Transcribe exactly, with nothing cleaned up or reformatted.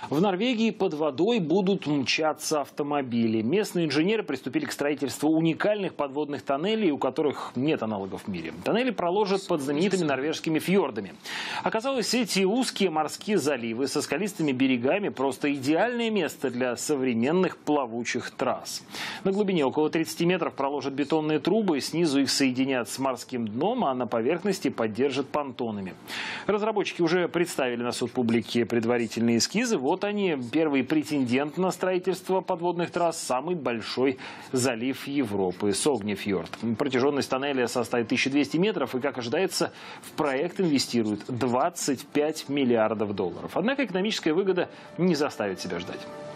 В Норвегии под водой будут мчаться автомобили. Местные инженеры приступили к строительству уникальных подводных тоннелей, у которых нет аналогов в мире. Тоннели проложат под знаменитыми норвежскими фьордами. Оказалось, эти узкие морские заливы со скалистыми берегами просто идеальное место для современных плавучих трасс. На глубине около тридцати метров проложат бетонные трубы, снизу их соединят с морским дном, а на поверхности поддержат понтонами. Разработчики уже представили на суд публики предварительные эскизы. Вот они, первый претендент на строительство подводных трасс, самый большой залив Европы – Согнефьорд. Протяженность тоннеля составит тысячу двести метров, и, как ожидается, в проект инвестируют двадцать пять миллиардов долларов. Однако экономическая выгода не заставит себя ждать.